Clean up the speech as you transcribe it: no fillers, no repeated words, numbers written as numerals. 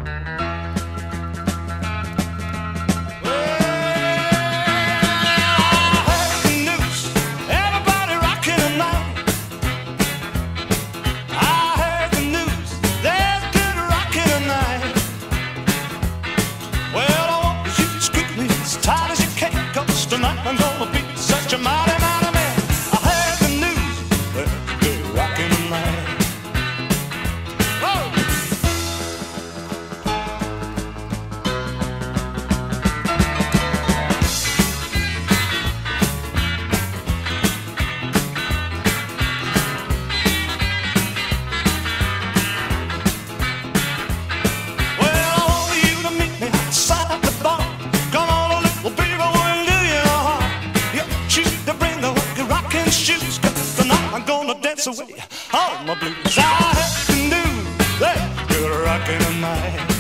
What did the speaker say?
Tonight I'm gonna be such a mighty, mighty man. I heard the news, there's good rockin' tonight. Oh! Well, I want you to meet me outside the bar. Come on, a little baby. Rockin' shoes, 'cause tonight I'm gonna dance away all my blues. I heard the news, they're good rockin' tonight.